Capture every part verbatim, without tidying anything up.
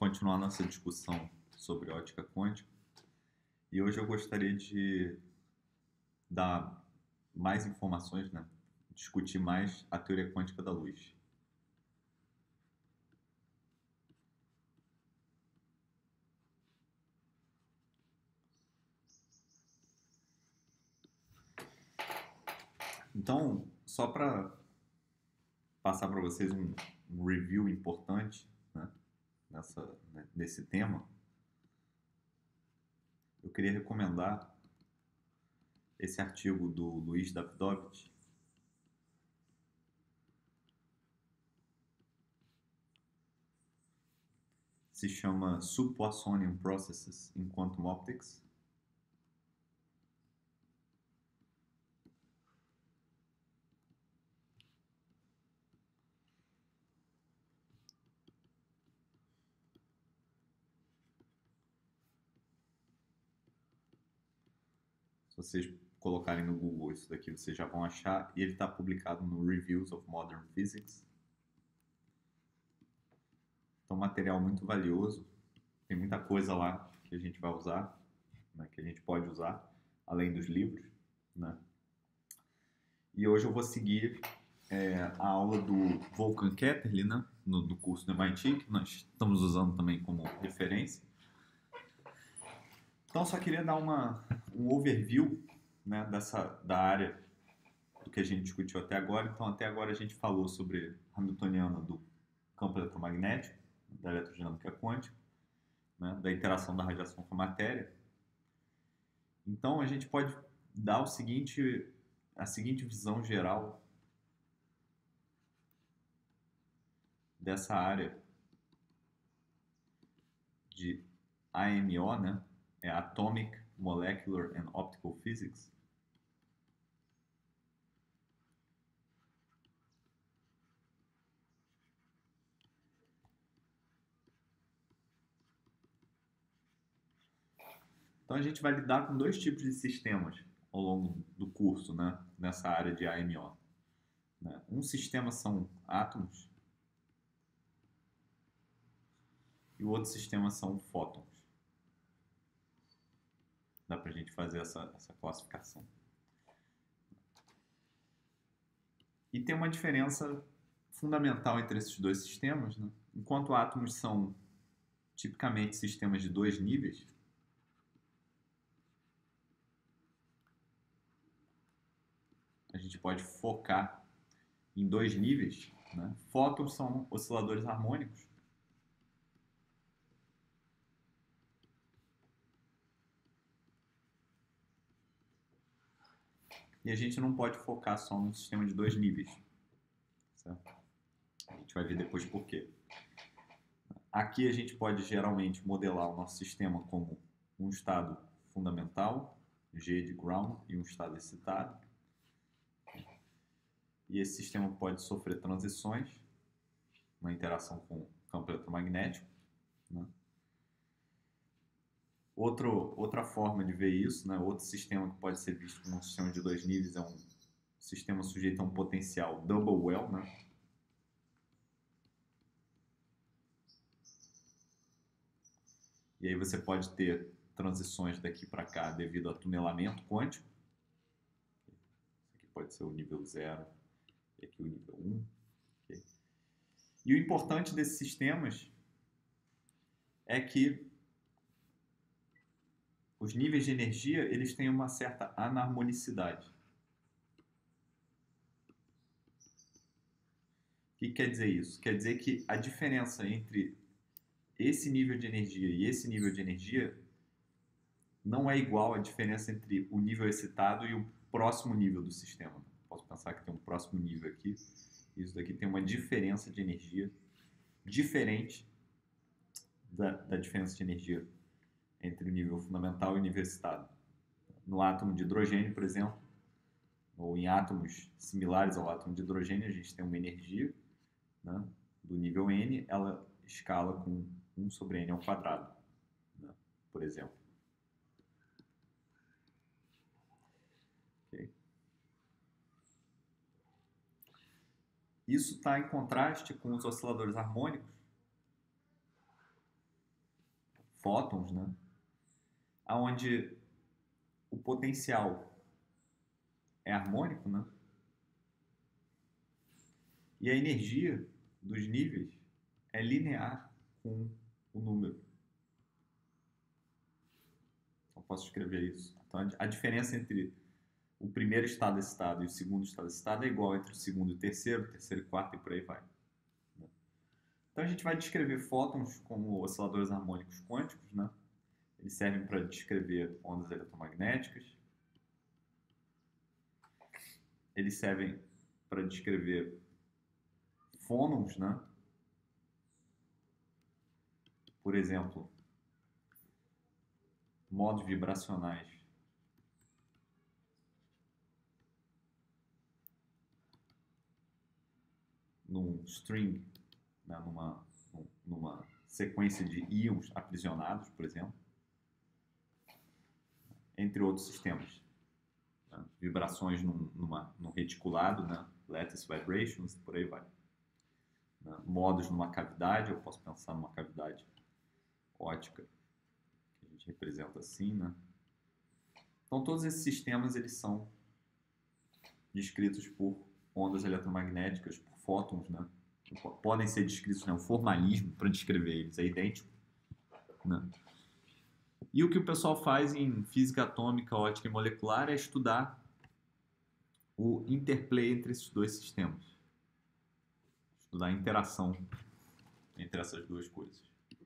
continuar nossa discussão sobre ótica quântica e hoje eu gostaria de dar mais informações, né? Discutir mais a teoria quântica da luz. Então, só para passar para vocês um, um review importante, né, nessa, né, nesse tema, eu queria recomendar esse artigo do Luiz Davidovich, se chama Sub-Poissonian Processes in Quantum Optics. Se vocês colocarem no Google isso daqui, vocês já vão achar. E ele está publicado no Reviews of Modern Physics. Então, material muito valioso. Tem muita coisa lá que a gente vai usar, né, que a gente pode usar, além dos livros, né? E hoje eu vou seguir é, a aula do Volkan Ketterle, né, no, do curso do M I T, que nós estamos usando também como referência. Então, só queria dar uma, um overview, né, dessa, da área do que a gente discutiu até agora. Então, até agora a gente falou sobre Hamiltoniana do campo eletromagnético, da eletrodinâmica quântica, né, da interação da radiação com a matéria. Então, a gente pode dar o seguinte, a seguinte visão geral dessa área de A M O, né? É Atomic, Molecular and Optical Physics. Então a gente vai lidar com dois tipos de sistemas ao longo do curso, né? Nessa área de A M O. Né? Um sistema são átomos e o outro sistema são fótons. Dá pra gente fazer essa, essa classificação. E tem uma diferença fundamental entre esses dois sistemas, né? Enquanto átomos são tipicamente sistemas de dois níveis, a gente pode focar em dois níveis, né? Fótons são osciladores harmônicos. E a gente não pode focar só num sistema de dois níveis. Certo? A gente vai ver depois por quê. Aqui a gente pode geralmente modelar o nosso sistema como um estado fundamental, G de ground, e um estado excitado. E esse sistema pode sofrer transições, uma interação com o campo eletromagnético. Né? Outro, outra forma de ver isso, né? Outro sistema que pode ser visto como um sistema de dois níveis é um sistema sujeito a um potencial double well, né? E aí você pode ter transições daqui para cá devido a tunelamento quântico. Esse aqui pode ser o nível zero e aqui o nível um. Okay? E o importante desses sistemas é que os níveis de energia eles têm uma certa anarmonicidade. O que quer dizer isso? Quer dizer que a diferença entre esse nível de energia e esse nível de energia não é igual à diferença entre o nível excitado e o próximo nível do sistema. Posso pensar que tem um próximo nível aqui. Isso daqui tem uma diferença de energia diferente da, da diferença de energia entre o nível fundamental e o nível excitado. No átomo de hidrogênio, por exemplo, ou em átomos similares ao átomo de hidrogênio, a gente tem uma energia, né, do nível N, ela escala com um sobre N ao quadrado, né, por exemplo. Okay. Isso está em contraste com os osciladores harmônicos, fótons, né? Onde o potencial é harmônico, né? E a energia dos níveis é linear com o número. Então, posso escrever isso. Então, a diferença entre o primeiro estado excitado e o segundo estado excitado é igual entre o segundo e o terceiro, o terceiro e o quarto e por aí vai. Então, a gente vai descrever fótons como osciladores harmônicos quânticos, né? Eles servem para descrever ondas eletromagnéticas. Eles servem para descrever fônons, né? Por exemplo, modos vibracionais num string, né? numa, numa sequência de íons aprisionados, por exemplo, entre outros sistemas. Né? Vibrações num, numa, num reticulado, né? Lattice vibrations, por aí vai. Né? Modos numa cavidade, eu posso pensar numa cavidade ótica, que a gente representa assim, né? Então, todos esses sistemas, eles são descritos por ondas eletromagnéticas, por fótons, né? Podem ser descritos, né? O formalismo para descrever eles é idêntico, né? E o que o pessoal faz em física atômica, ótica e molecular é estudar o interplay entre esses dois sistemas. Estudar a interação entre essas duas coisas.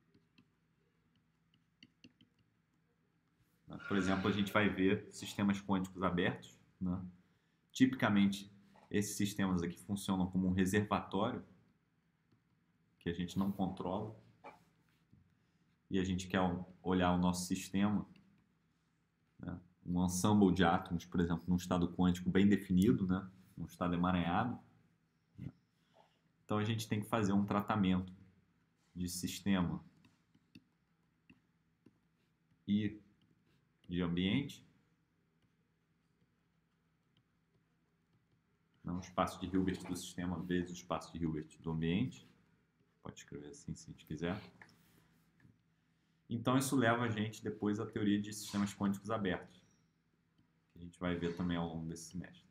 Por exemplo, a gente vai ver sistemas quânticos abertos, né? Tipicamente, esses sistemas aqui funcionam como um reservatório que a gente não controla e a gente quer olhar o nosso sistema, né? Um ensemble de átomos, por exemplo, num estado quântico bem definido, né? Num estado emaranhado. Né? Então, a gente tem que fazer um tratamento de sistema e de ambiente. Não, o espaço de Hilbert do sistema vezes o espaço de Hilbert do ambiente. Pode escrever assim se a gente quiser. Então, isso leva a gente depois à teoria de sistemas quânticos abertos, que a gente vai ver também ao longo desse semestre.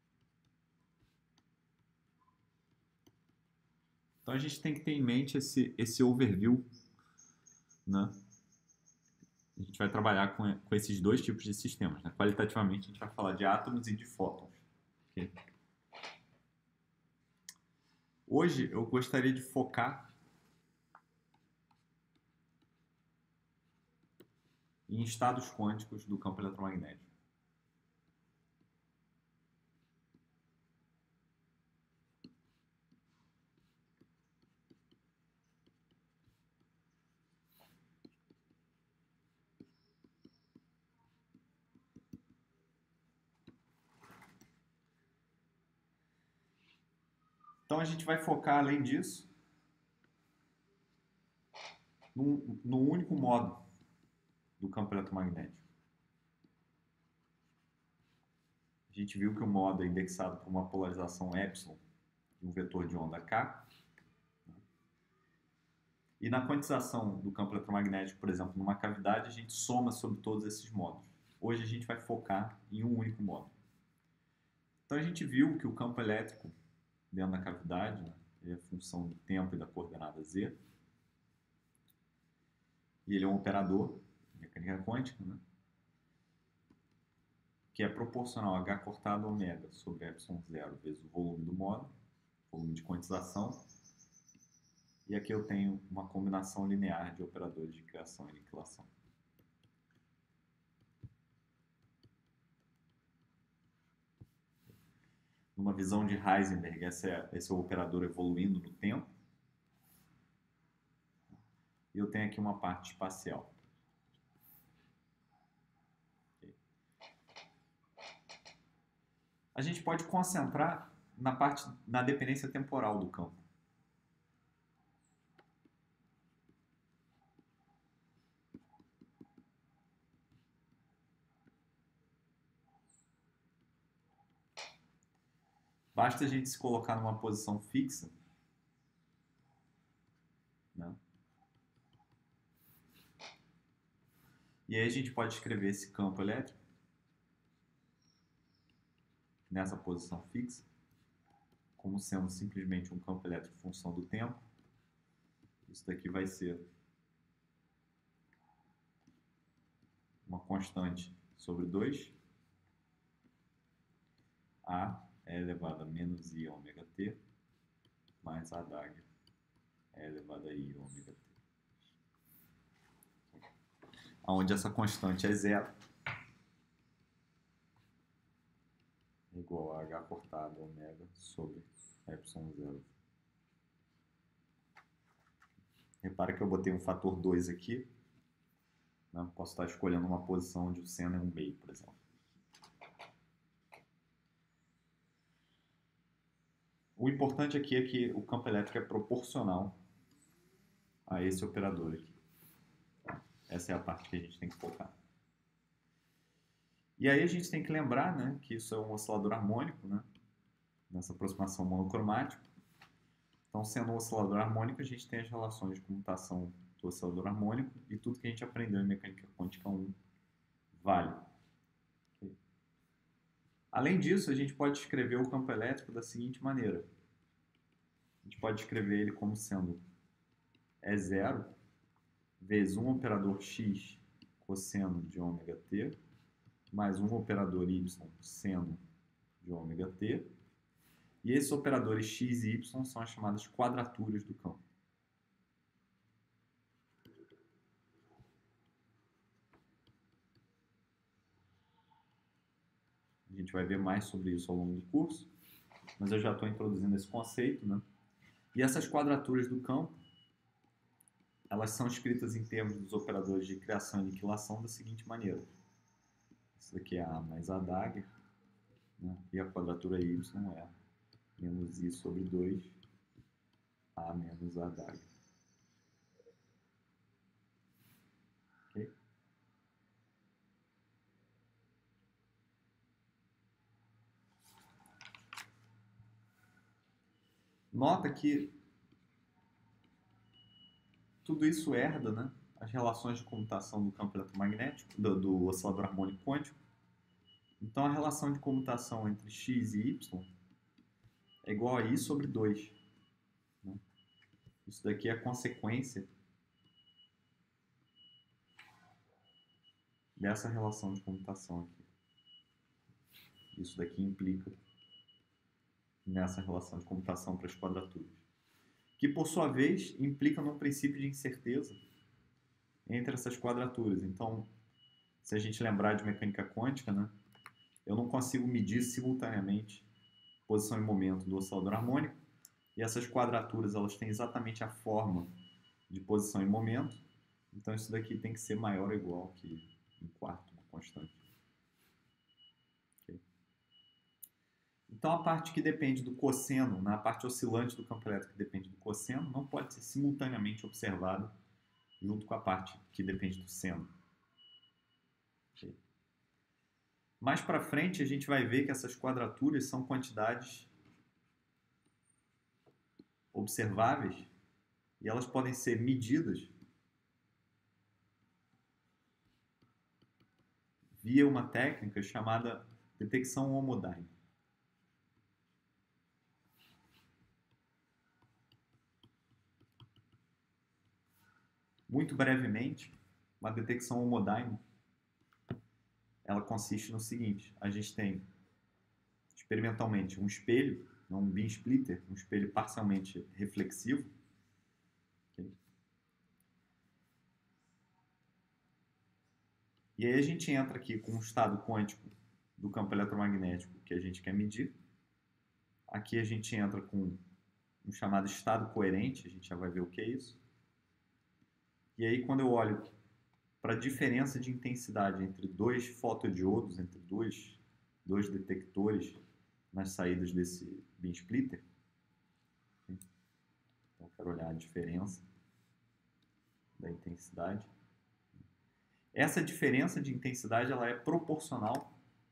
Então, a gente tem que ter em mente esse, esse overview, né? A gente vai trabalhar com, com esses dois tipos de sistemas. Né? Qualitativamente, a gente vai falar de átomos e de fótons. Okay? Hoje, eu gostaria de focar em estados quânticos do campo eletromagnético. Então, a gente vai focar, além disso, num, num único modo do campo eletromagnético. A gente viu que o modo é indexado por uma polarização epsilon de um vetor de onda K. E na quantização do campo eletromagnético, por exemplo, numa cavidade, a gente soma sobre todos esses modos. Hoje a gente vai focar em um único modo. Então a gente viu que o campo elétrico dentro da cavidade, né, é a função do tempo e da coordenada z. E ele é um operador de mecânica quântica, né, que é proporcional a H cortado a ômega sobre epsilon zero vezes o volume do módulo, volume de quantização. E aqui eu tenho uma combinação linear de operadores de criação e aniquilação. Numa visão de Heisenberg, esse é, esse é o operador evoluindo no tempo. E eu tenho aqui uma parte espacial. Okay. A gente pode concentrar na parte, na dependência temporal do campo. Basta a gente se colocar numa posição fixa, né? E aí a gente pode escrever esse campo elétrico nessa posição fixa como sendo simplesmente um campo elétrico em função do tempo. Isso daqui vai ser uma constante sobre dois. A é elevado a menos I ômega t mais A d'H é elevado a I ômega t. Onde essa constante é zero, é igual a H cortado ômega sobre epsilon zero. Repara que eu botei um fator dois aqui. Né? Posso estar escolhendo uma posição onde o seno é um meio, por exemplo. O importante aqui é que o campo elétrico é proporcional a esse operador aqui. Essa é a parte que a gente tem que focar. E aí a gente tem que lembrar, né, que isso é um oscilador harmônico, né, nessa aproximação monocromática. Então, sendo um oscilador harmônico, a gente tem as relações de comutação do oscilador harmônico e tudo que a gente aprendeu em mecânica quântica um vale. Okay? Além disso, a gente pode escrever o campo elétrico da seguinte maneira. A gente pode escrever ele como sendo E zero vezes um operador x cosseno de ômega t mais um operador y seno de ômega t. E esses operadores x e y são as chamadas quadraturas do campo. A gente vai ver mais sobre isso ao longo do curso, mas eu já estou introduzindo esse conceito, né? E essas quadraturas do campo, elas são escritas em termos dos operadores de criação e aniquilação da seguinte maneira. Isso daqui é A mais A d'H, né? E a quadratura Y é menos I sobre dois, A menos A d'H. Ok? Nota que tudo isso herda, né, as relações de comutação do campo eletromagnético, do, do oscilador harmônico quântico. Então, a relação de comutação entre x e y é igual a I sobre dois. Né? Isso daqui é a consequência dessa relação de comutação aqui. Isso daqui implica nessa relação de comutação para as quadraturas. Que, por sua vez, implica num princípio de incerteza entre essas quadraturas. Então, se a gente lembrar de mecânica quântica, né, eu não consigo medir simultaneamente posição e momento do oscilador harmônico, e essas quadraturas elas têm exatamente a forma de posição e momento, então isso daqui tem que ser maior ou igual que um quarto uma constante. Okay? Então a parte que depende do cosseno, na parte oscilante do campo elétrico que depende do cosseno, não pode ser simultaneamente observada junto com a parte que depende do seno. Okay? Mais para frente a gente vai ver que essas quadraturas são quantidades observáveis e elas podem ser medidas via uma técnica chamada detecção homodynamica. Muito brevemente, uma detecção homodynamica, ela consiste no seguinte: a gente tem experimentalmente um espelho, um beam splitter, um espelho parcialmente reflexivo. Okay? E aí a gente entra aqui com um estado quântico do campo eletromagnético que a gente quer medir. Aqui a gente entra com um chamado estado coerente, a gente já vai ver o que é isso. E aí quando eu olho para a diferença de intensidade entre dois fotodiodos, entre dois, dois detectores nas saídas desse beam splitter, então eu quero olhar a diferença da intensidade. Essa diferença de intensidade ela é proporcional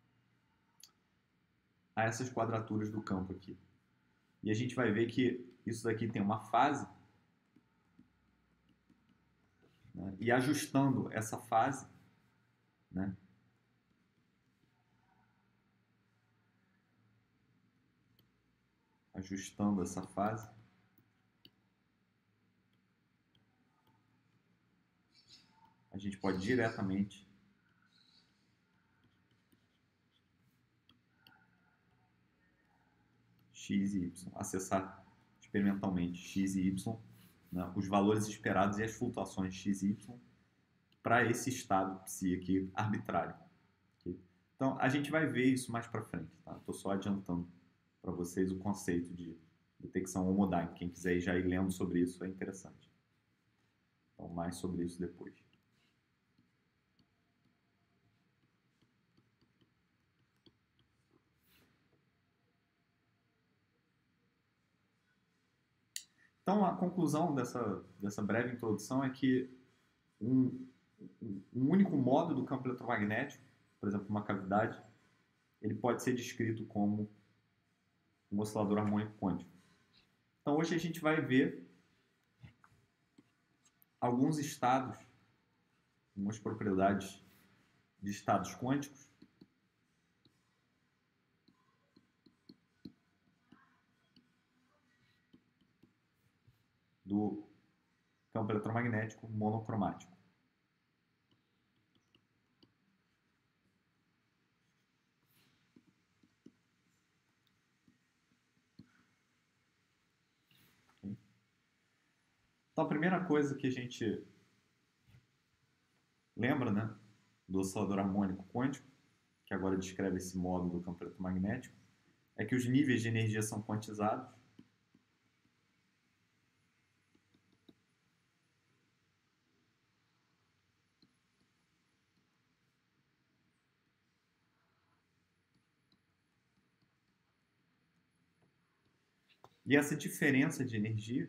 a essas quadraturas do campo aqui. E a gente vai ver que isso daqui tem uma fase, né? E ajustando essa fase, né? Ajustando essa fase. A gente pode diretamente x e y, acessar experimentalmente x e y, né, os valores esperados e as flutuações de x e y para esse estado psi aqui arbitrário. Okay? Então, a gente vai ver isso mais para frente. Tá? Estou só adiantando para vocês o conceito de detecção homodynamica. Quem quiser já ir lendo sobre isso é interessante. Então, mais sobre isso depois. Então, a conclusão dessa, dessa breve introdução é que um, um único modo do campo eletromagnético, por exemplo, uma cavidade, ele pode ser descrito como um oscilador harmônico quântico. Então, hoje a gente vai ver alguns estados, algumas propriedades de estados quânticos do campo eletromagnético monocromático. Então, a primeira coisa que a gente lembra, né, do oscilador harmônico quântico, que agora descreve esse modo do campo eletromagnético, é que os níveis de energia são quantizados. E essa diferença de energia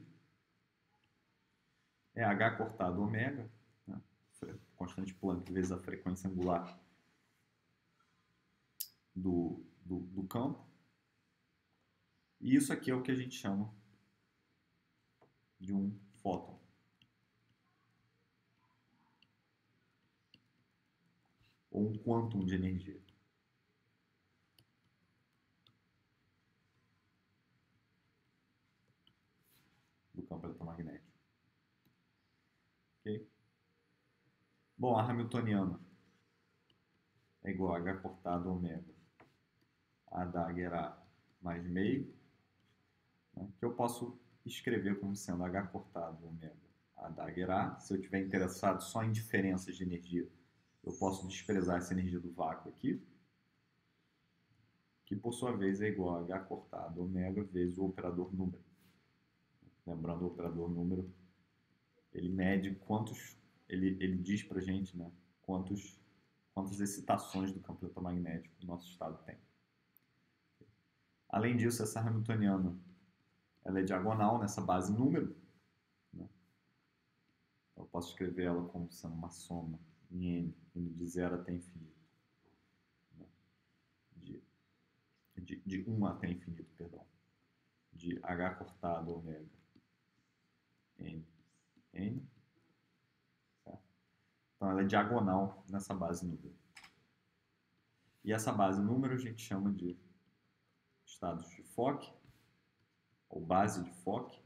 é H cortado ômega, né? Constante Planck vezes a frequência angular do, do, do campo. E isso aqui é o que a gente chama de um fóton. Ou um quantum de energia. Do campo eletromagnético. Ok? Bom, a hamiltoniana é igual a H cortado ômega a dagger A mais meio, né, que eu posso escrever como sendo H cortado ômega a dagger A. Se eu estiver interessado só em diferenças de energia, eu posso desprezar essa energia do vácuo aqui, que por sua vez é igual a H cortado ômega vezes o operador número. Lembrando, o operador número, ele mede quantos, ele, ele diz pra gente, né, quantos, quantas excitações do campo eletromagnético o nosso estado tem. Além disso, essa hamiltoniana, ela é diagonal nessa base número, né? Eu posso escrever ela como sendo uma soma em n, indo de zero até infinito. Né? De, de, de um até infinito, perdão. De H cortado ômega n, n. Certo? Então, ela é diagonal nessa base número. E essa base número a gente chama de estados de Fock, ou base de Fock.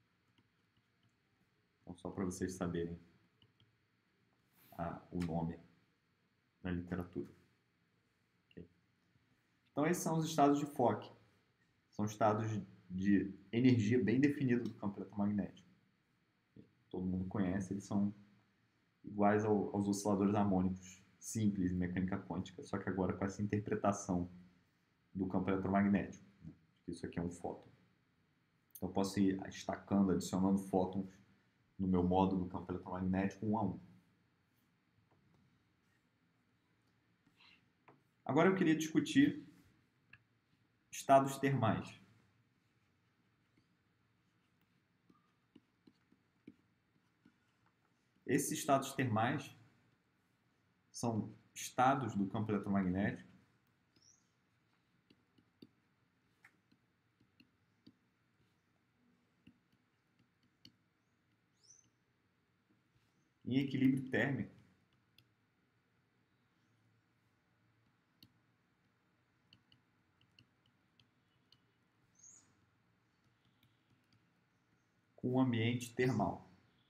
Então, só para vocês saberem a, o nome na literatura. Okay? Então, esses são os estados de Fock. São estados de energia bem definida do campo eletromagnético. Todo mundo conhece, eles são iguais ao, aos osciladores harmônicos simples em mecânica quântica, só que agora com essa interpretação do campo eletromagnético. Né? Isso aqui é um fóton. Então, eu posso ir estacando, adicionando fótons no meu modo do campo eletromagnético um a um. Agora eu queria discutir estados termais. Esses estados termais são estados do campo eletromagnético em equilíbrio térmico um ambiente termal.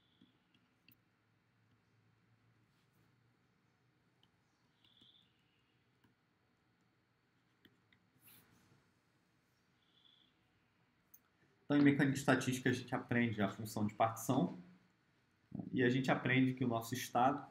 Então, em mecânica estatística, a gente aprende a função de partição, né? E a gente aprende que o nosso estado,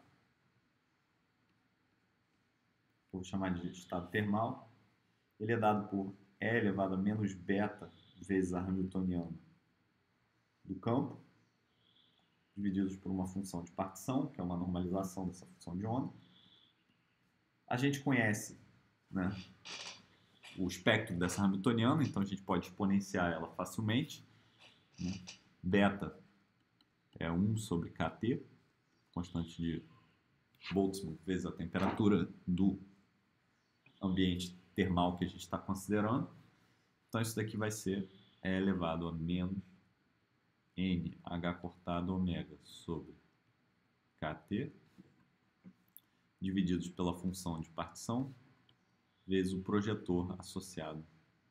que eu vou chamar de estado termal, ele é dado por E elevado a menos beta vezes a Hamiltoniana do campo, divididos por uma função de partição, que é uma normalização dessa função de onda. A gente conhece, né, o espectro dessa Hamiltoniana, então a gente pode exponenciar ela facilmente, né? Beta é um sobre kT, constante de Boltzmann vezes a temperatura do ambiente termal que a gente está considerando. Então isso daqui vai ser E elevado a menos N H cortado ômega sobre kT, divididos pela função de partição, vezes o projetor associado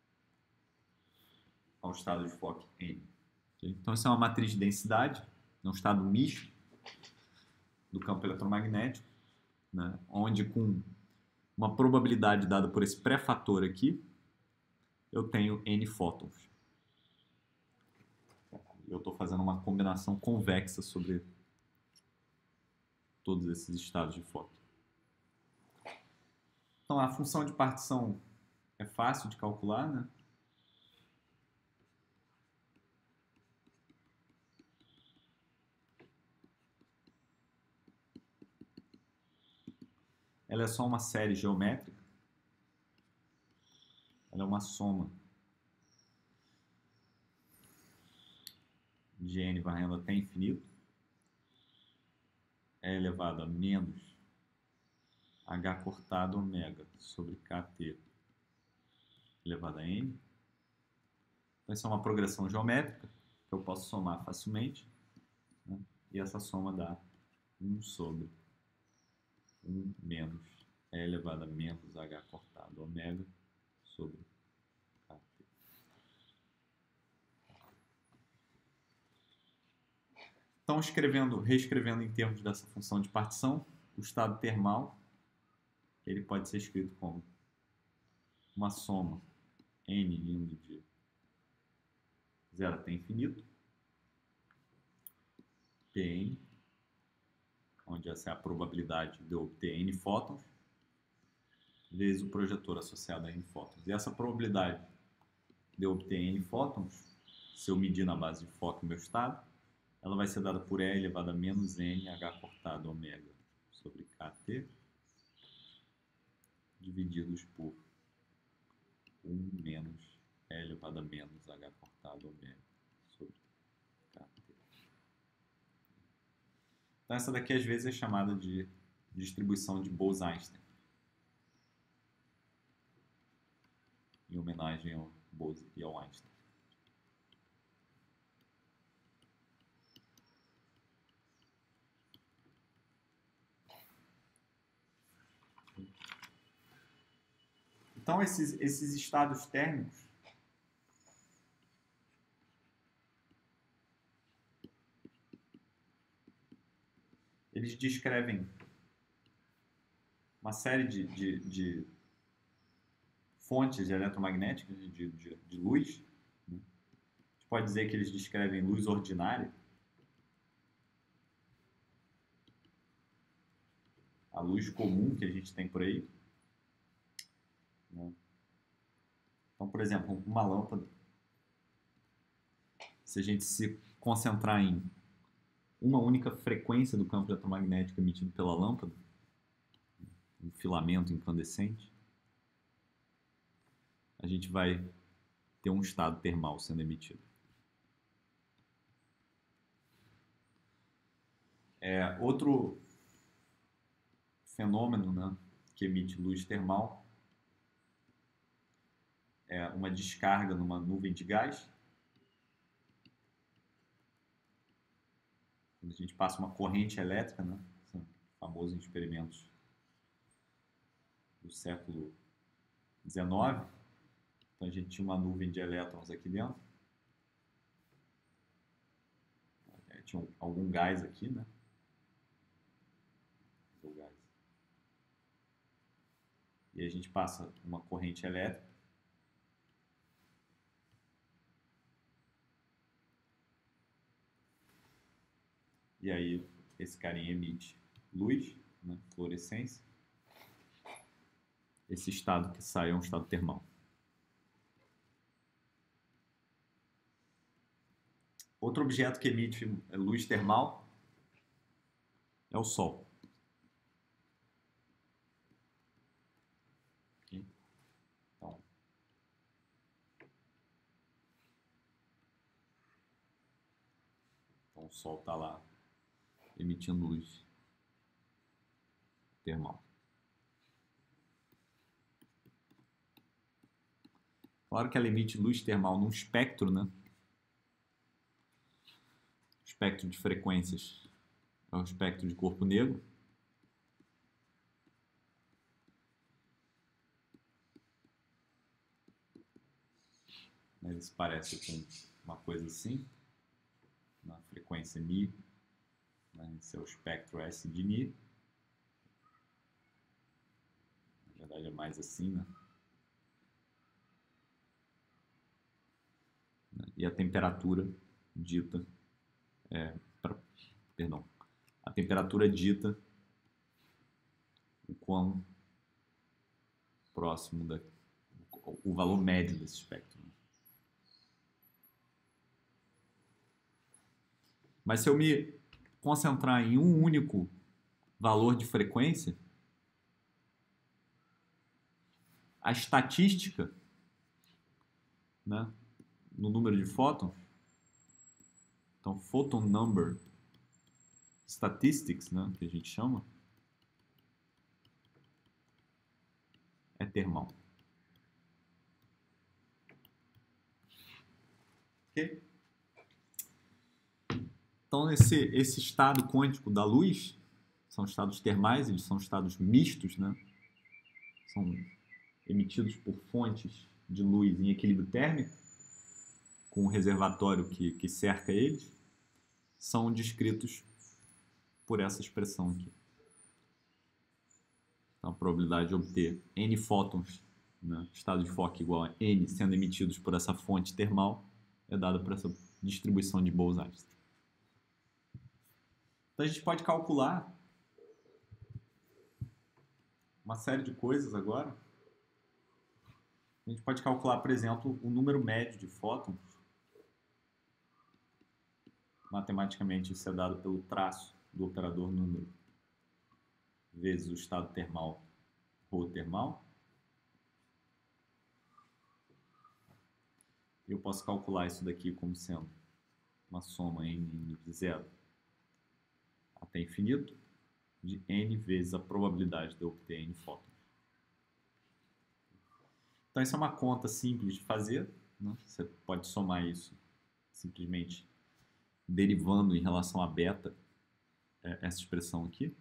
ao estado de Fock N. Então, isso é uma matriz de densidade, é um estado misto do campo eletromagnético, né, onde com uma probabilidade dada por esse pré-fator aqui, eu tenho N fótons. Eu estou fazendo uma combinação convexa sobre todos esses estados de fóton. Então, a função de partição é fácil de calcular, né? Ela é só uma série geométrica. Ela é uma soma de n varrendo até infinito. É elevado a menos h cortado ômega sobre kt elevado a n. Então, essa é uma progressão geométrica que eu posso somar facilmente, né? E essa soma dá um sobre um menos E elevado a menos h cortado ômega sobre kt. Então, escrevendo, reescrevendo em termos dessa função de partição, o estado termal ele pode ser escrito como uma soma n indo de zero até infinito, Pn, onde essa é a probabilidade de eu obter n fótons, vezes o projetor associado a n fótons. E essa probabilidade de eu obter n fótons, se eu medir na base de Fock o meu estado, ela vai ser dada por E elevado a menos N H cortado ômega sobre kt, divididos por um menos E elevado a menos H cortado ômega sobre kt. Então essa daqui às vezes é chamada de distribuição de Bose-Einstein, em homenagem ao Bose e ao Einstein. Então esses, esses estados térmicos eles descrevem uma série de, de, de fontes eletromagnéticas de, de, de luz, né? A gente pode dizer que eles descrevem luz ordinária, a luz comum que a gente tem por aí, né? Então, por exemplo, uma lâmpada, se a gente se concentrar em uma única frequência do campo eletromagnético emitido pela lâmpada, um filamento incandescente, a gente vai ter um estado termal sendo emitido. É, outro fenômeno, né, que emite luz termal é uma descarga numa nuvem de gás. Quando a gente passa uma corrente elétrica, né, são famosos experimentos do século dezenove, então a gente tinha uma nuvem de elétrons aqui dentro. tinha algum gás aqui, né? O gás. E a gente passa uma corrente elétrica. E aí esse carinha emite luz, né? Fluorescência. Esse estado que sai é um estado termal. Outro objeto que emite luz termal é o Sol. Aqui. Então, então, o Sol está lá emitindo luz termal. Claro que ela emite luz termal num espectro, né? O espectro de frequências é o espectro de corpo negro. Ele se parece com uma coisa assim, na frequência Ni, né? Esse é o espectro S de Ni. Na verdade é mais assim, né? E a temperatura dita, é, pra, perdão, a temperatura dita o quão próximo da, o valor médio desse espectro. Mas se eu me concentrar em um único valor de frequência, a estatística, né, no número de fótons, então photon number statistics, né, que a gente chama, é termal. Ok? Então, esse, esse estado quântico da luz, são estados termais, eles são estados mistos, né? São emitidos por fontes de luz em equilíbrio térmico, com o reservatório que, que cerca eles, são descritos por essa expressão aqui. Então, a probabilidade de obter N fótons, né, estado de Fock igual a N, sendo emitidos por essa fonte termal, é dada por essa distribuição de Bose-Einstein. Então, a gente pode calcular uma série de coisas agora. A gente pode calcular, por exemplo, o número médio de fótons. Matematicamente, isso é dado pelo traço do operador número vezes o estado termal, ρ termal. Eu posso calcular isso daqui como sendo uma soma n de zero até infinito de n vezes a probabilidade de eu obter n fótons. Então, isso é uma conta simples de fazer, né? Você pode somar isso simplesmente derivando em relação a beta essa expressão aqui.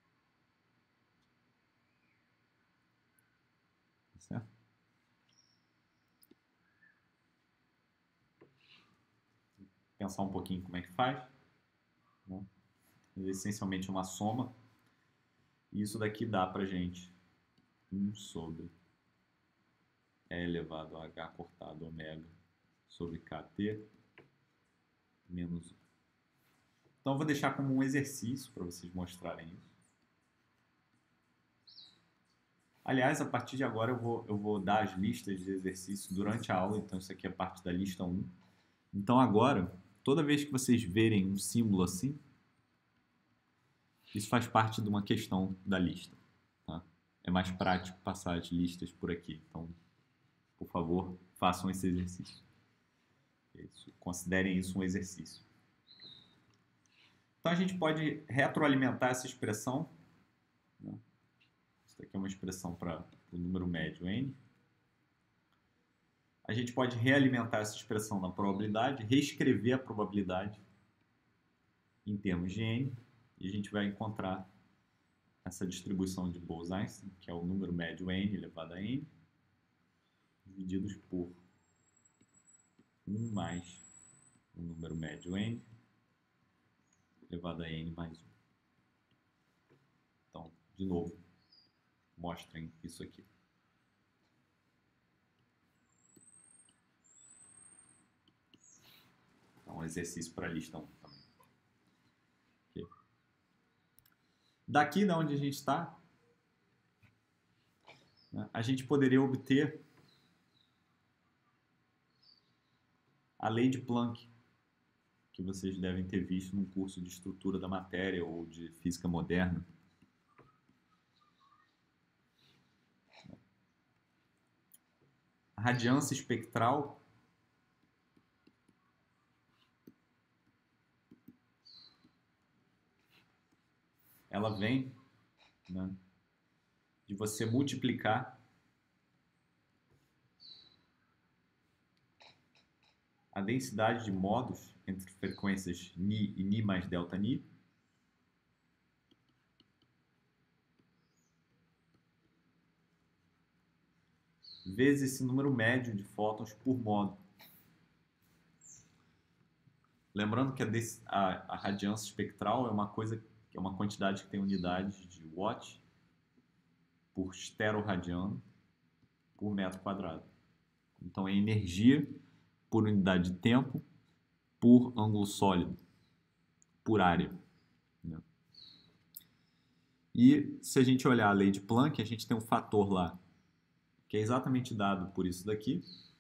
Certo? Pensar um pouquinho como é que faz. Né? É essencialmente uma soma. E isso daqui dá pra gente um sobre E elevado a H cortado ômega sobre Kt menos um. Então, eu vou deixar como um exercício para vocês mostrarem isso. Aliás, a partir de agora eu vou, eu vou dar as listas de exercícios durante a aula, então isso aqui é parte da lista um. Então agora, toda vez que vocês verem um símbolo assim, isso faz parte de uma questão da lista. Tá? É mais prático passar as listas por aqui, então, por favor, façam esse exercício. Isso, considerem isso um exercício. Então a gente pode retroalimentar essa expressão, né? Isso aqui é uma expressão para o número médio n. A gente pode realimentar essa expressão na probabilidade, reescrever a probabilidade em termos de n, e a gente vai encontrar essa distribuição de Bose-Einstein, que é o número médio n elevado a n, divididos por um mais o número médio n, elevado a n mais um. Então, de novo, mostrem isso aqui. Então, um exercício para a lista um também. Okay. Daqui, da onde a gente está, né, a gente poderia obter a lei de Planck, que vocês devem ter visto num curso de estrutura da matéria ou de física moderna. A radiância espectral ela vem, né, de você multiplicar a densidade de modos entre frequências Ni e Ni mais delta Ni vezes esse número médio de fótons por modo. Lembrando que a, a, a radiância espectral é uma coisa, é uma quantidade que tem unidades de watt por esteroradiano por metro quadrado. Então é energia por unidade de tempo por ângulo sólido, por área. Né? E se a gente olhar a lei de Planck, a gente tem um fator lá que é exatamente dado por isso daqui.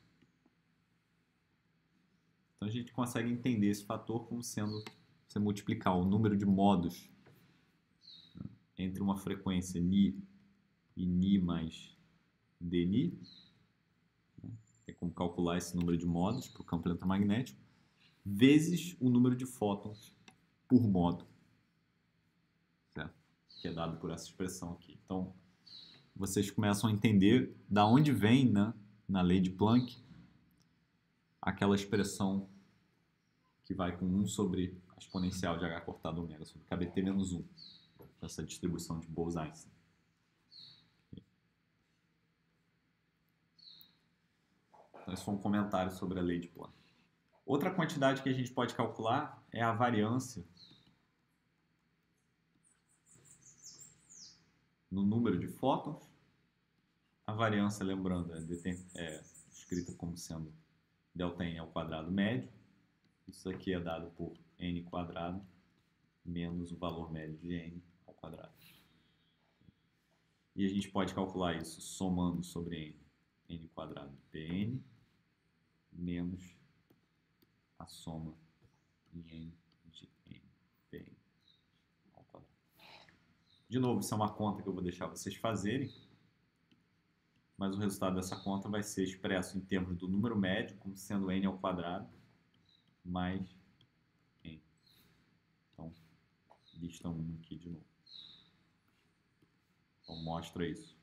Então a gente consegue entender esse fator como sendo você multiplicar o número de modos, né, entre uma frequência Ni e Ni mais Dni. Né, tem como calcular esse número de modos para o campo eletromagnético, vezes o número de fótons por modo, certo? Que é dado por essa expressão aqui. Então, vocês começam a entender da onde vem, né, na lei de Planck, aquela expressão que vai com um sobre a exponencial de h cortado ômega sobre kbt menos um, essa distribuição de Bose-Einstein. Então, esse foi um comentário sobre a lei de Planck. Outra quantidade que a gente pode calcular é a variância no número de fótons. A variância, lembrando, é, é escrita como sendo delta n ao quadrado médio. Isso aqui é dado por n quadrado menos o valor médio de n ao quadrado. E a gente pode calcular isso somando sobre n, n quadrado Pn, menos a soma em n de n Pn ao quadrado. De novo, isso é uma conta que eu vou deixar vocês fazerem, mas o resultado dessa conta vai ser expresso em termos do número médio, como sendo n ao quadrado, mais n. Então, lista um aqui de novo. Então, mostra isso.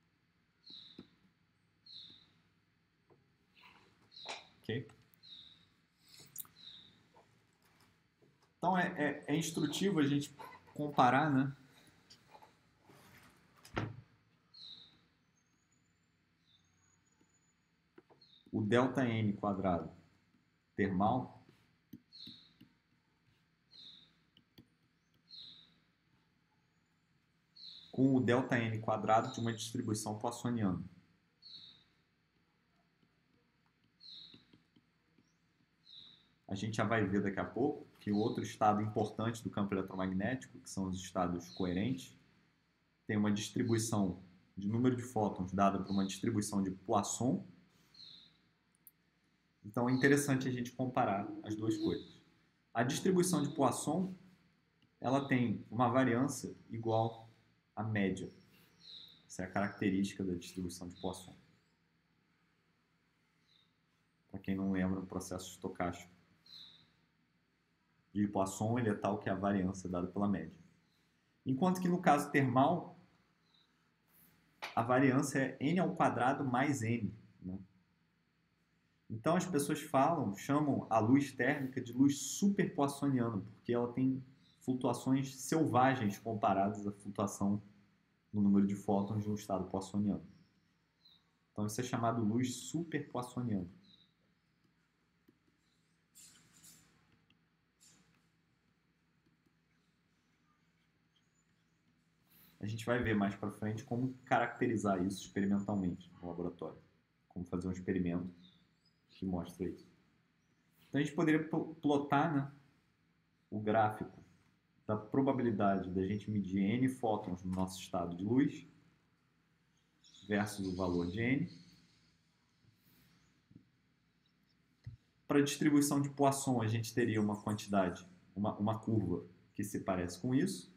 Ok? Então, é, é, é instrutivo a gente comparar, né? O delta n quadrado termal com o delta n quadrado de uma distribuição poissoniana. A gente já vai ver daqui a pouco que o outro estado importante do campo eletromagnético, que são os estados coerentes, tem uma distribuição de número de fótons dada por uma distribuição de Poisson. Então é interessante a gente comparar as duas coisas. A distribuição de Poisson, ela tem uma variância igual à média. Essa é a característica da distribuição de Poisson. Para quem não lembra, o processo estocástico de Poisson, ele é tal que a variância é dada pela média. Enquanto que no caso termal, a variância é n ao quadrado mais n. Né? Então as pessoas falam, chamam a luz térmica de luz super poissoniana, porque ela tem flutuações selvagens comparadas à flutuação no número de fótons de um estado poissoniano. Então isso é chamado luz super poissoniana. A gente vai ver mais para frente como caracterizar isso experimentalmente no laboratório. Como fazer um experimento que mostra isso. Então a gente poderia plotar, né, o gráfico da probabilidade da gente medir n fótons no nosso estado de luz versus o valor de n. Para a distribuição de Poisson, a gente teria uma quantidade, uma, uma curva que se parece com isso.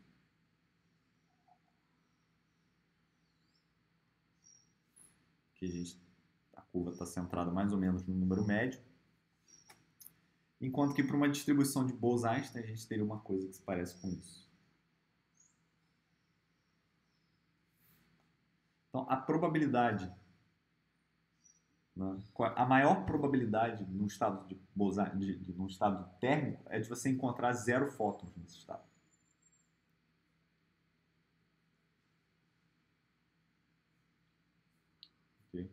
Que a, gente, a curva está centrada mais ou menos no número médio. Enquanto que para uma distribuição de Bose-Einstein, a gente teria uma coisa que se parece com isso. Então, a probabilidade, né, a maior probabilidade no estado, de Bose, de, de, no estado térmico é de você encontrar zero fótons nesse estado. Okay?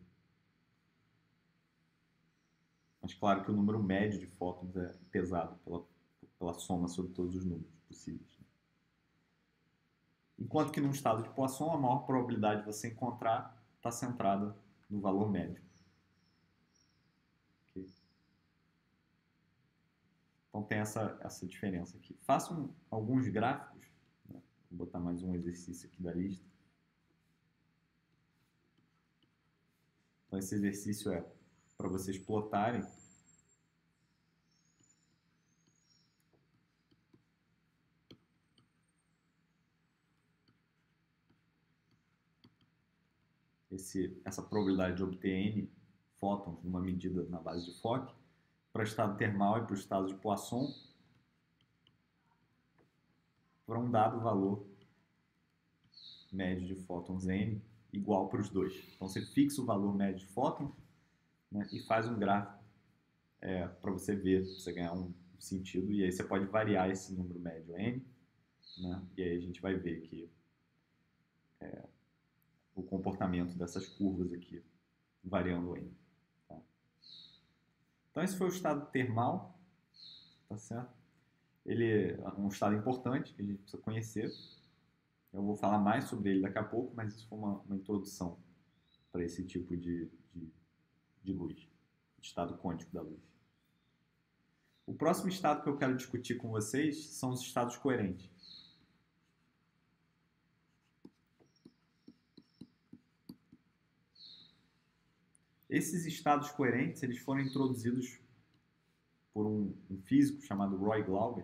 Mas claro que o número médio de fótons é pesado pela, pela soma sobre todos os números possíveis. Né? Enquanto que no estado de Poisson, a maior probabilidade de você encontrar está centrada no valor médio. Okay? Então tem essa, essa diferença aqui. Façam alguns gráficos. Né? Vou botar mais um exercício aqui da lista. Então esse exercício é para vocês plotarem esse, essa probabilidade de obter n fótons numa medida na base de Fock para o estado termal e para o estado de Poisson para um dado valor médio de fótons n igual para os dois. Então você fixa o valor médio de fótons, né, e faz um gráfico é, para você ver, para você ganhar um sentido, e aí você pode variar esse número médio n, né, e aí a gente vai ver que é, o comportamento dessas curvas aqui, variando n. Tá? Então esse foi o estado termal, tá certo? Ele é um estado importante que a gente precisa conhecer. Eu vou falar mais sobre ele daqui a pouco, mas isso foi uma, uma introdução para esse tipo de, de, de luz, de estado quântico da luz. O próximo estado que eu quero discutir com vocês são os estados coerentes. Esses estados coerentes eles foram introduzidos por um, um físico chamado Roy Glauber,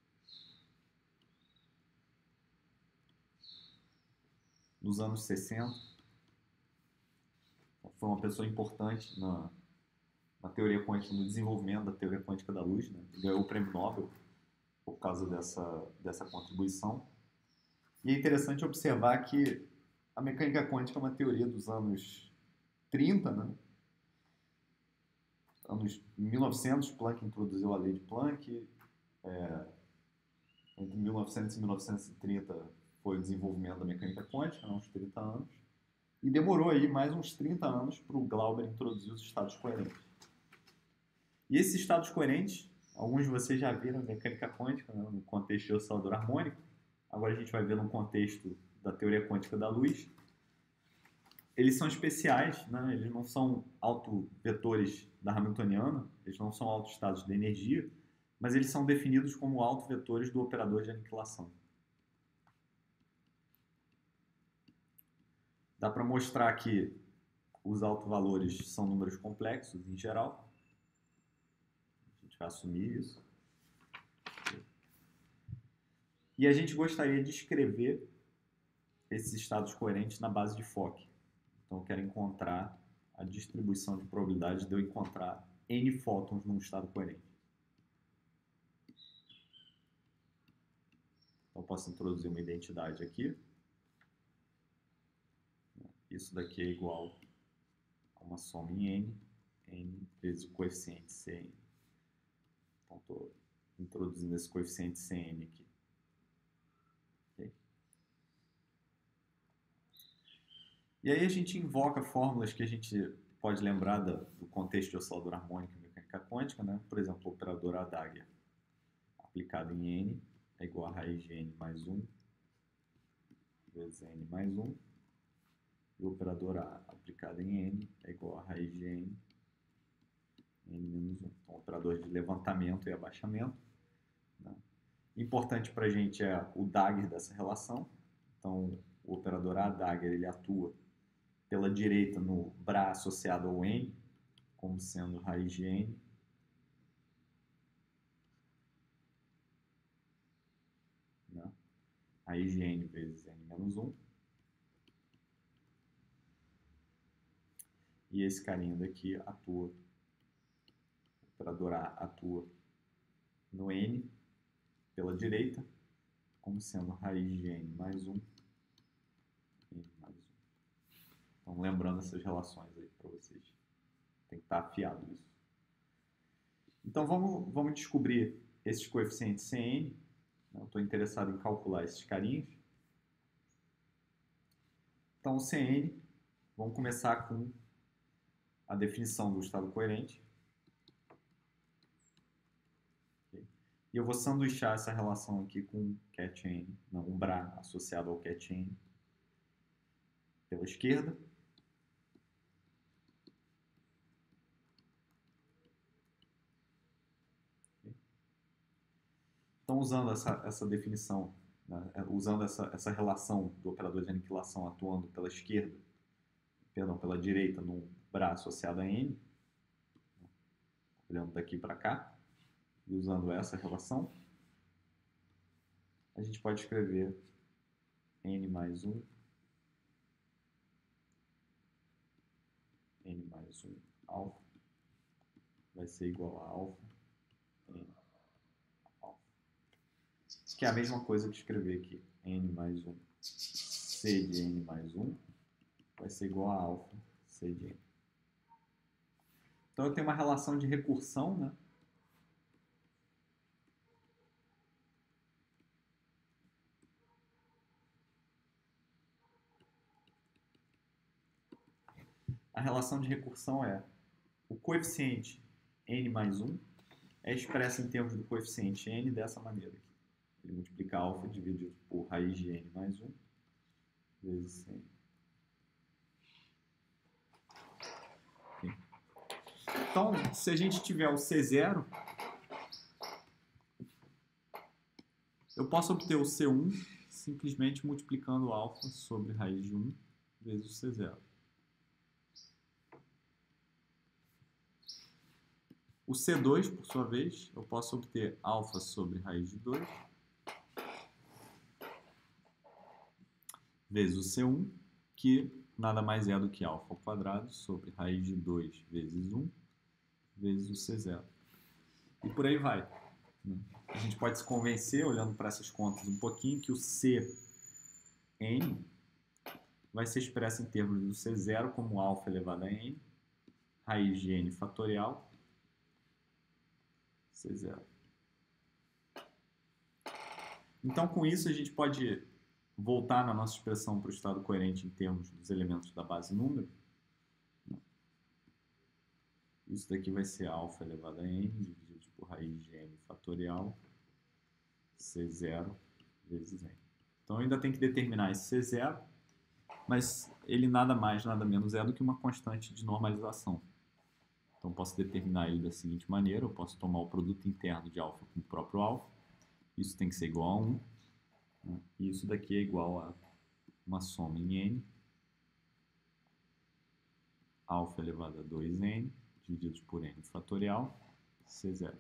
nos anos sessenta. Foi uma pessoa importante na, na teoria quântica, no desenvolvimento da teoria quântica da luz, né? Ganhou o prêmio Nobel por causa dessa, dessa contribuição. E é interessante observar que a mecânica quântica é uma teoria dos anos trinta, né? Anos mil e novecentos, Planck introduziu a lei de Planck. É, entre mil e novecentos e mil novecentos e trinta foi o desenvolvimento da mecânica quântica, né, uns trinta anos. E demorou aí mais uns trinta anos para o Glauber introduzir os estados coerentes. E esses estados coerentes, alguns de vocês já viram na mecânica quântica, né, no contexto de oscilador harmônico. Agora a gente vai ver no contexto da teoria quântica da luz. Eles são especiais, né? Eles não são autovetores da Hamiltoniana, eles não são autoestados de energia, mas eles são definidos como autovetores do operador de aniquilação. Dá para mostrar que os autovalores são números complexos em geral. A gente vai assumir isso. E a gente gostaria de escrever esses estados coerentes na base de Fock. Então eu quero encontrar a distribuição de probabilidade de eu encontrar n fótons num estado coerente. Então eu posso introduzir uma identidade aqui. Isso daqui é igual a uma soma em n, n vezes o coeficiente Cn. Então estou introduzindo esse coeficiente Cn aqui. Okay? E aí a gente invoca fórmulas que a gente pode lembrar do contexto de oscilador harmônico e mecânica quântica, né? Por exemplo, o operador Adagia aplicado em n é igual a raiz de n mais um vezes n mais um. E o operador A aplicado em n é igual a raiz de n, n menos um. Então, o operador de levantamento e abaixamento. Né? Importante para a gente é o dagger dessa relação. Então, o operador A, dagger, ele atua pela direita no Bra associado ao n, como sendo raiz de n. Né? Raiz de n vezes n menos um. E esse carinha daqui atua, o operador A atua no n pela direita, como sendo raiz de n mais um, n mais um. Então, lembrando essas relações aí para vocês. Tem que estar afiado isso. Então, vamos, vamos descobrir esses coeficientes C N. Eu estou interessado em calcular esses carinhos. Então, o C N, vamos começar com a definição do estado coerente. E eu vou sanduichar essa relação aqui com cat n, não, um Bra associado ao cat n pela esquerda. Então, usando essa, essa definição, né, usando essa, essa relação do operador de aniquilação atuando pela esquerda, perdão, pela direita, num Bra associado a n, olhando daqui para cá, e usando essa relação, a gente pode escrever n mais um, n mais um alfa, vai ser igual a alfa, n alfa. Que é a mesma coisa que escrever aqui, n mais um, c de n mais um, vai ser igual a alfa, c de n. Então eu tenho uma relação de recursão, né? A relação de recursão é o coeficiente n mais um é expresso em termos do coeficiente n dessa maneira aqui. Ele multiplica alfa dividido por raiz de n mais um vezes n. Okay. Então, se a gente tiver o C zero, eu posso obter o C um simplesmente multiplicando alfa sobre raiz de um vezes o C zero. O C dois, por sua vez, eu posso obter alfa sobre raiz de dois vezes o C um, que nada mais é do que alfa ao quadrado sobre raiz de dois vezes um vezes o C zero. E por aí vai. A gente pode se convencer, olhando para essas contas um pouquinho, que o C n vai ser expresso em termos do C zero como alfa elevado a n, raiz de n fatorial, C zero. Então, com isso, a gente pode voltar na nossa expressão para o estado coerente em termos dos elementos da base número. Isso daqui vai ser alfa elevado a n, dividido por raiz de n fatorial, C zero vezes n. Então, eu ainda tenho que determinar esse C zero, mas ele nada mais, nada menos é do que uma constante de normalização. Então, posso determinar ele da seguinte maneira: eu posso tomar o produto interno de alfa com o próprio alfa, isso tem que ser igual a um, né? E isso daqui é igual a uma soma em n, alfa elevado a dois n, dividido por n fatorial, C zero.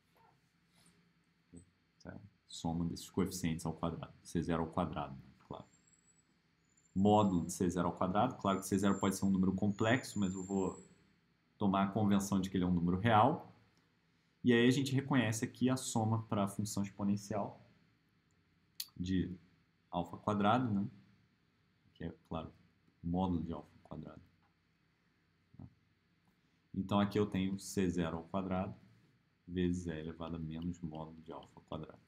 Certo? Soma desses coeficientes ao quadrado, C zero ao quadrado, né? Claro. Módulo de C zero ao quadrado, claro que C zero pode ser um número complexo, mas eu vou tomar a convenção de que ele é um número real. E aí a gente reconhece aqui a soma para a função exponencial de alfa quadrado, né? Que é, claro, módulo de alfa quadrado. Então aqui eu tenho C zero ao quadrado vezes e elevado a menos módulo de alfa quadrado.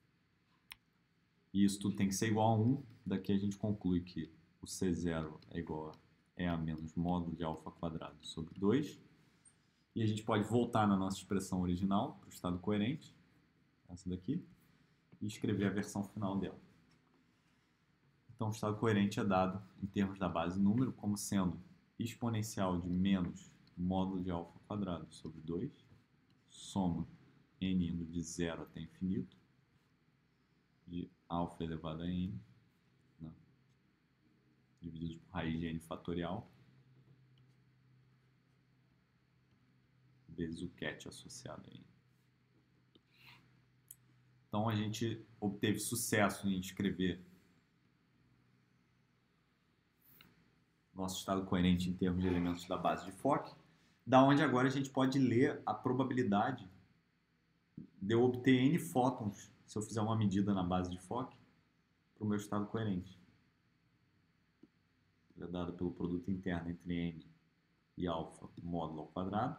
E isso tudo tem que ser igual a um. Daqui a gente conclui que o C zero é igual a E a menos módulo de alfa quadrado sobre dois. E a gente pode voltar na nossa expressão original, para o estado coerente, essa daqui, e escrever a versão final dela. Então, o estado coerente é dado em termos da base número como sendo exponencial de menos módulo de alfa quadrado sobre dois, soma n indo de zero até infinito, de alfa elevado a n, né, dividido por raiz de n fatorial, vezes o ket associado a n. Então, a gente obteve sucesso em escrever nosso estado coerente em termos de elementos da base de Fock, da onde agora a gente pode ler a probabilidade de eu obter n fótons se eu fizer uma medida na base de Fock para o meu estado coerente. É dado pelo produto interno entre n e alfa módulo ao quadrado.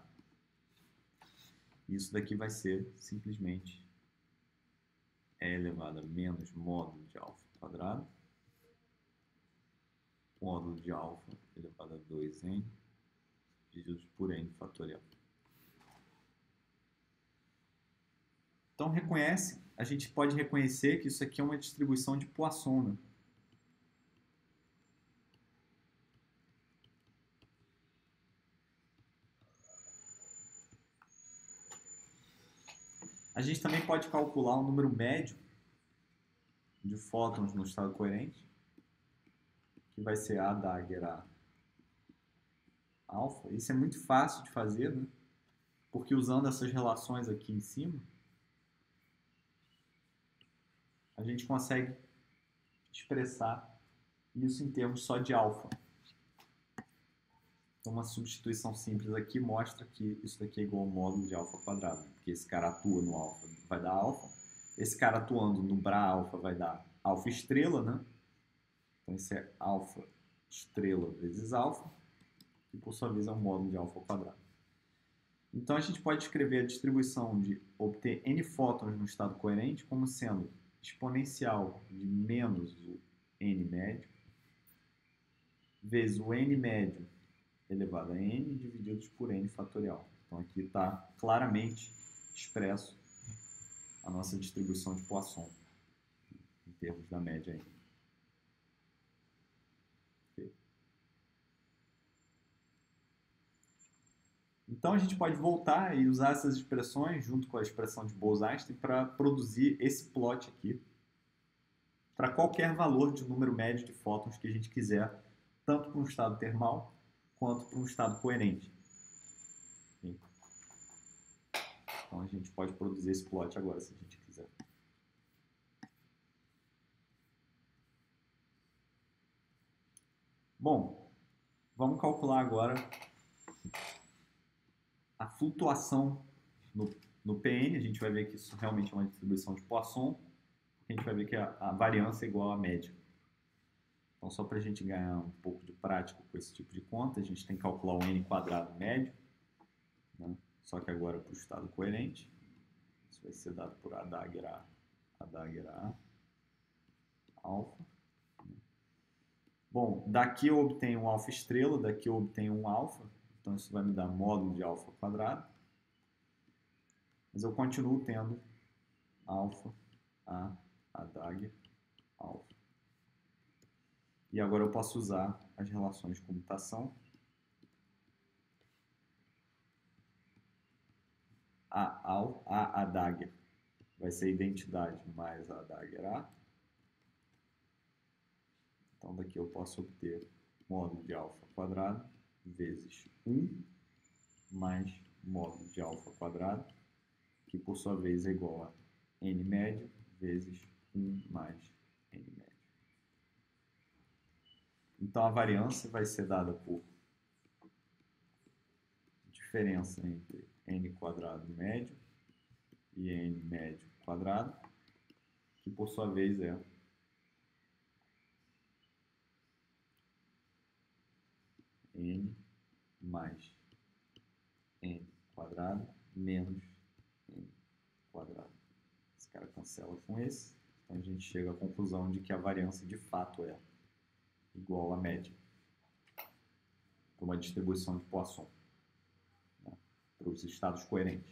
Isso daqui vai ser simplesmente E elevado a menos módulo de alfa quadrado, módulo de alfa elevado a dois n, dividido por n fatorial. Então, reconhece, a gente pode reconhecer que isso aqui é uma distribuição de Poisson, né? A gente também pode calcular o número médio de fótons no estado coerente, que vai ser A dagger A alfa. Isso é muito fácil de fazer, né? Porque usando essas relações aqui em cima, a gente consegue expressar isso em termos só de alfa. Então, uma substituição simples aqui mostra que isso daqui é igual ao módulo de alfa quadrado, porque esse cara atua no alfa, vai dar alfa. Esse cara atuando no Bra alfa vai dar alfa estrela, né? Então, isso é alfa estrela vezes alfa, que por sua vez é um módulo de alfa ao quadrado. Então, a gente pode escrever a distribuição de obter n fótons no estado coerente como sendo exponencial de menos o n médio vezes o n médio elevado a n divididos por n fatorial. Então, aqui está claramente expresso a nossa distribuição de Poisson em termos da média n. Okay. Então, a gente pode voltar e usar essas expressões junto com a expressão de Bose-Einstein para produzir esse plot aqui para qualquer valor de número médio de fótons que a gente quiser, tanto para um estado termal quanto para um estado coerente. Okay. Então, a gente pode produzir esse plot agora, se a gente quiser. Bom, vamos calcular agora a flutuação no, no P N. A gente vai ver que isso realmente é uma distribuição de Poisson. A gente vai ver que a, a variância é igual à média. Então, só para a gente ganhar um pouco de prática com esse tipo de conta, a gente tem que calcular o n quadrado médio, né? Só que agora para o estado coerente. Isso vai ser dado por A dagger A, A dagger A, alfa. Bom, daqui eu obtenho um alfa estrela, daqui eu obtenho um alfa. Então, isso vai me dar módulo de alfa quadrado. Mas eu continuo tendo alfa, A, A dagger, alfa. E agora eu posso usar as relações de comutação. A, al, a, a dagger vai ser a identidade mais a dagger A. Então, daqui eu posso obter módulo de alfa quadrado vezes um mais módulo de alfa quadrado, que por sua vez é igual a n médio vezes um mais n médio. Então, a variância vai ser dada por diferença entre n quadrado médio e n médio quadrado, que por sua vez é n mais n quadrado menos n quadrado. Esse cara cancela com esse, então a gente chega à conclusão de que a variância de fato é igual à média, para uma distribuição de Poisson, né, para os estados coerentes.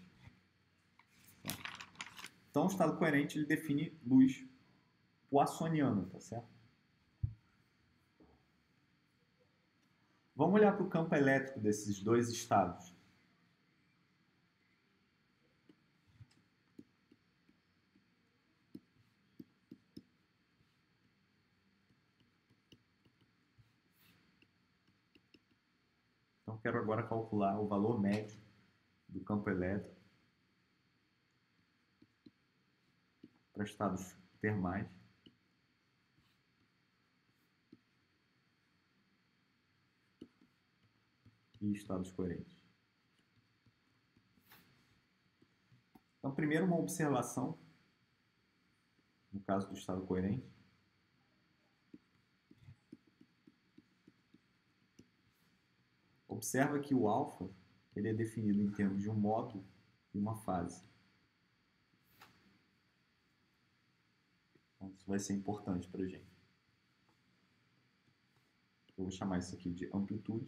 Então, o estado coerente ele define luz poissoniana, tá certo? Vamos olhar para o campo elétrico desses dois estados. Então, quero agora calcular o valor médio do campo elétrico para estados termais. E estados coerentes. Então, primeiro uma observação, no caso do estado coerente. Observa que o alfa ele é definido em termos de um módulo e uma fase. Então, isso vai ser importante para a gente. Eu vou chamar isso aqui de amplitude.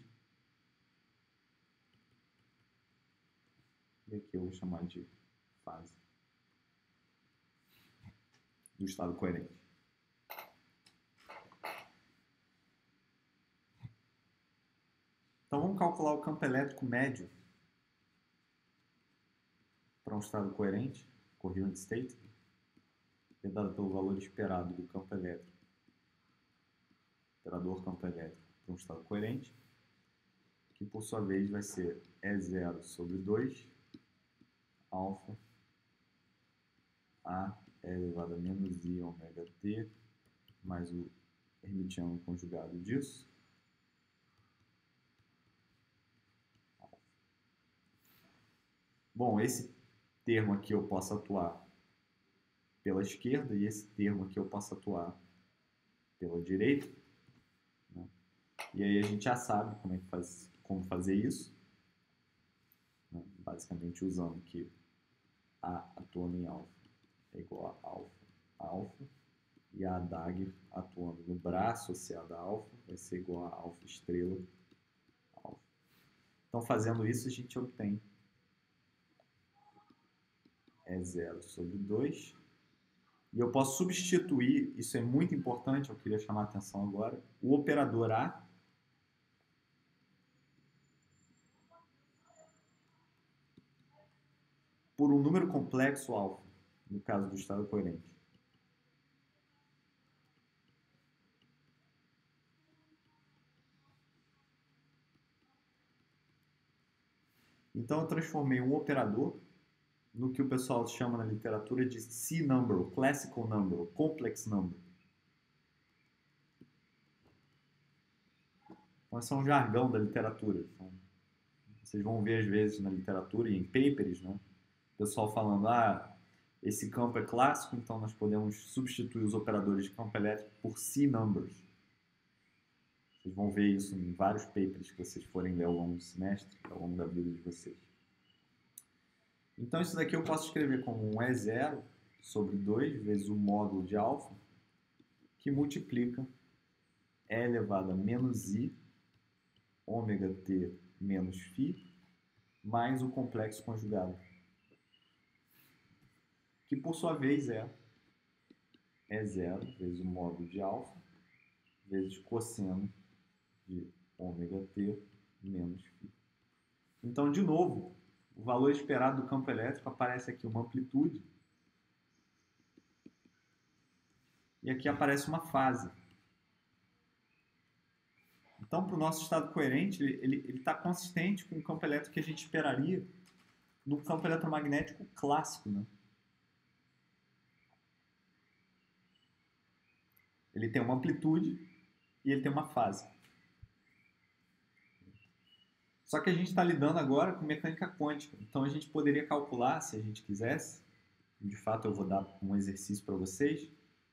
E aqui eu vou chamar de fase do estado coerente. Então vamos calcular o campo elétrico médio para um estado coerente, coherent state, que é dado pelo valor esperado do campo elétrico, operador campo elétrico para um estado coerente, que por sua vez vai ser E zero sobre dois, alfa, A é elevado a menos I ômega T, mais o hermitiano conjugado disso. Bom, esse termo aqui eu posso atuar pela esquerda e esse termo aqui eu posso atuar pela direita. Né? E aí a gente já sabe como, é que faz, como fazer isso. Né? Basicamente usando que A atuando em alfa é igual a alfa, alfa. E a dagger atuando no braço associado a alfa vai ser igual a alfa estrela, alfa. Então fazendo isso a gente obtém E zero sobre dois. E eu posso substituir, isso é muito importante, eu queria chamar a atenção agora, o operador A por um número complexo alfa, no caso do estado coerente. Então eu transformei um operador no que o pessoal chama na literatura de C-number, classical number, complex number. Então, esse é um jargão da literatura. Então, vocês vão ver, às vezes, na literatura e em papers, né? O pessoal falando, ah, esse campo é clássico, então nós podemos substituir os operadores de campo elétrico por C-numbers. Vocês vão ver isso em vários papers que vocês forem ler ao longo do semestre, ao longo da vida de vocês. Então, isso daqui eu posso escrever como um E zero sobre dois vezes o módulo de alfa, que multiplica E elevado a menos I, ômega T menos φ, mais o complexo conjugado, que por sua vez é E zero vezes o módulo de alfa, vezes cosseno de ômega T menos φ. Então, de novo, o valor esperado do campo elétrico aparece aqui uma amplitude e aqui aparece uma fase. Então, para o nosso estado coerente, ele está consistente com o campo elétrico que a gente esperaria no campo eletromagnético clássico. Né? Ele tem uma amplitude e ele tem uma fase. Só que a gente está lidando agora com mecânica quântica. Então, a gente poderia calcular, se a gente quisesse, de fato eu vou dar um exercício para vocês,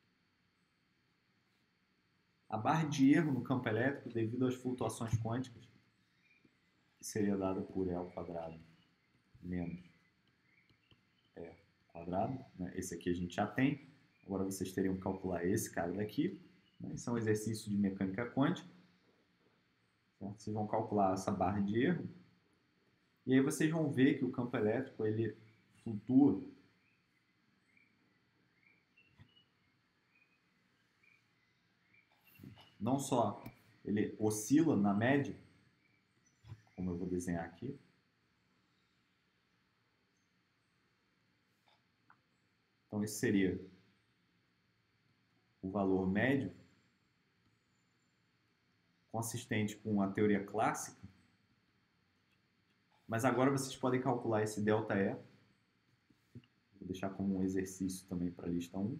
a barra de erro no campo elétrico devido às flutuações quânticas, que seria dada por E ao quadrado menos E quadrado. Né? Esse aqui a gente já tem. Agora vocês teriam que calcular esse cara daqui. Né? Esse é um exercício de mecânica quântica. Certo? Vocês vão calcular essa barra de erro. E aí vocês vão ver que o campo elétrico ele flutua não só ele oscila na média, como eu vou desenhar aqui. Então, esse seria o valor médio consistente com a teoria clássica, mas agora vocês podem calcular esse ΔE. Vou deixar como um exercício também para a lista um.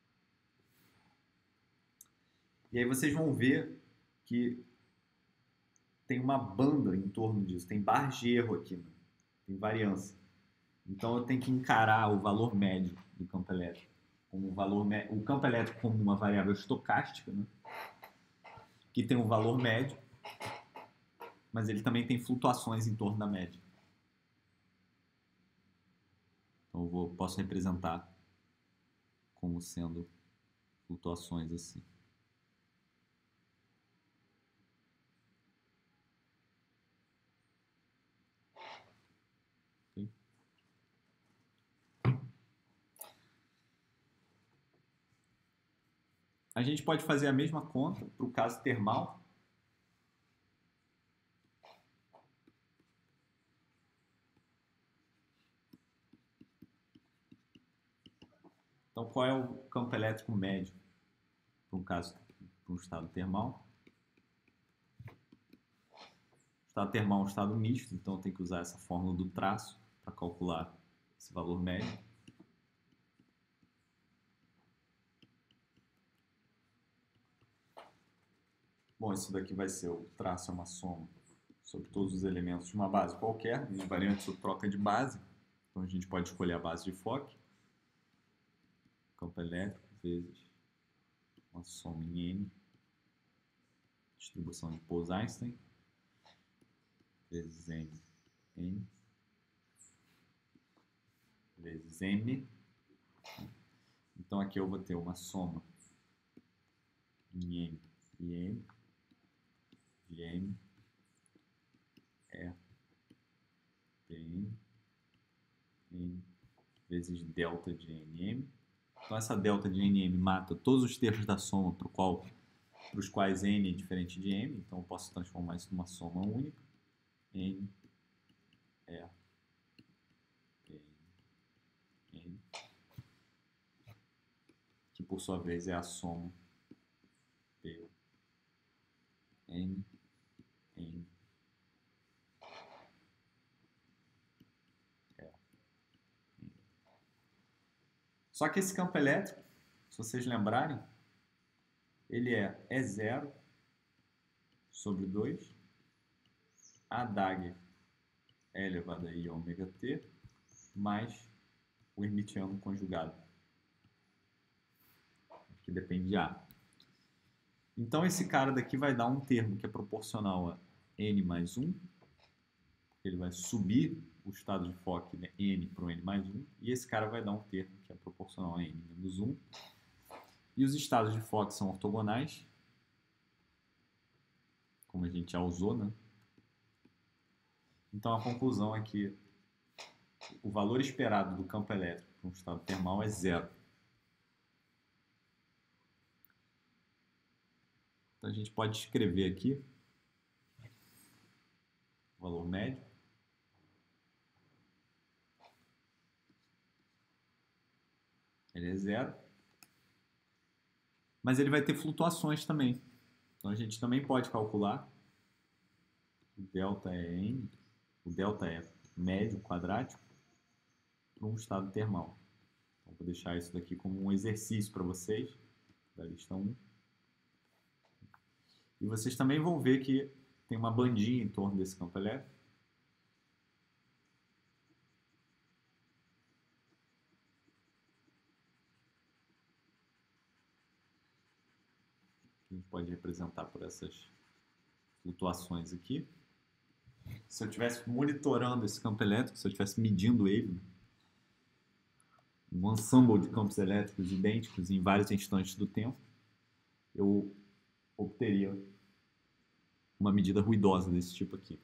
E aí vocês vão ver que tem uma banda em torno disso, tem barras de erro aqui, né? Tem variância. Então eu tenho que encarar o valor médio do campo elétrico como um valor o campo elétrico como uma variável estocástica, né? Que tem um valor médio, mas ele também tem flutuações em torno da média. Então eu vou, posso representar como sendo flutuações assim. Okay. A gente pode fazer a mesma conta para o caso termal. Então, qual é o campo elétrico médio para um caso, para um estado termal? O estado termal é um estado misto, então eu tenho que usar essa fórmula do traço para calcular esse valor médio. Bom, isso daqui vai ser o traço é uma soma sobre todos os elementos de uma base qualquer, invariante sobre troca de base. Então a gente pode escolher a base de Fock. Campo elétrico vezes uma soma em N, distribuição de Bose-Einstein, vezes N, N, vezes M. Então aqui eu vou ter uma soma em N e M, de M, E, P N, N, vezes delta de N M. Então essa delta de N M mata todos os termos da soma para qual, os quais N é diferente de M, então eu posso transformar isso numa soma única. N, E, P, N, que por sua vez é a soma P, N, N, E, N. Só que esse campo elétrico, se vocês lembrarem, ele é E zero sobre dois, a Dagger é elevado a I ômega T, mais o hermitiano conjugado, que depende de A. Então esse cara daqui vai dar um termo que é proporcional a N mais um, ele vai subir o estado de Fock, né, N para o N mais um, e esse cara vai dar um termo que é proporcional a N menos um. E os estados de Fock são ortogonais, como a gente já usou, né? Então a conclusão é que o valor esperado do campo elétrico para um estado termal é zero. Então a gente pode escrever aqui o valor médio. Ele é zero. Mas ele vai ter flutuações também. Então a gente também pode calcular o delta é N, o delta é médio quadrático para um estado termal. Então, vou deixar isso daqui como um exercício para vocês, da lista um. E vocês também vão ver que tem uma bandinha em torno desse campo elétrico. A gente pode representar por essas flutuações aqui. Se eu estivesse monitorando esse campo elétrico, se eu estivesse medindo ele, um ensemble de campos elétricos idênticos em vários instantes do tempo, eu obteria uma medida ruidosa desse tipo aqui.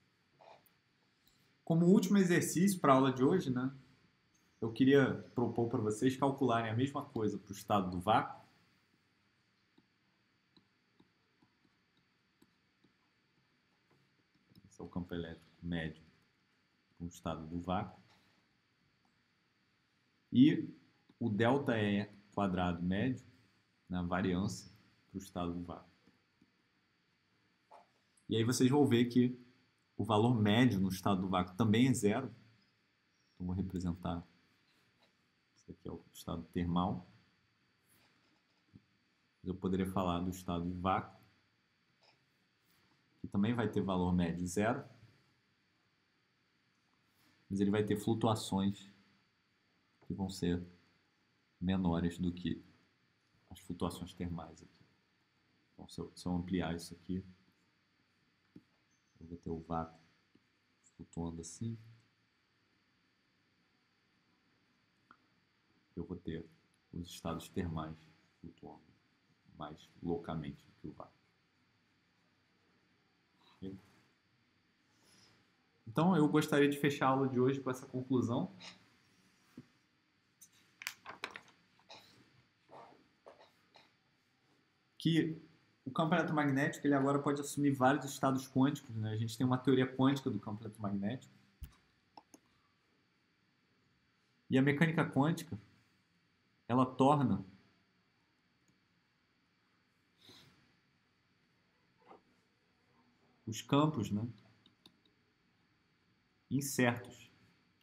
Como último exercício para a aula de hoje, né, eu queria propor para vocês calcularem a mesma coisa para o estado do vácuo. Esse é o campo elétrico médio para o estado do vácuo. E o delta E quadrado médio, na variância para o estado do vácuo. E aí vocês vão ver que o valor médio no estado do vácuo também é zero. Então vou representar, esse aqui é o estado termal. Eu poderia falar do estado de vácuo, que também vai ter valor médio zero, mas ele vai ter flutuações que vão ser menores do que as flutuações termais aqui. Então, se eu, se eu ampliar isso aqui, eu vou ter o vácuo flutuando assim. Eu vou ter os estados termais flutuando mais loucamente do que o vácuo. Okay? Então, eu gostaria de fechar a aula de hoje com essa conclusão. Que o campo eletromagnético ele agora pode assumir vários estados quânticos, né? A gente tem uma teoria quântica do campo eletromagnético. E a mecânica quântica, ela torna os campos, né, incertos.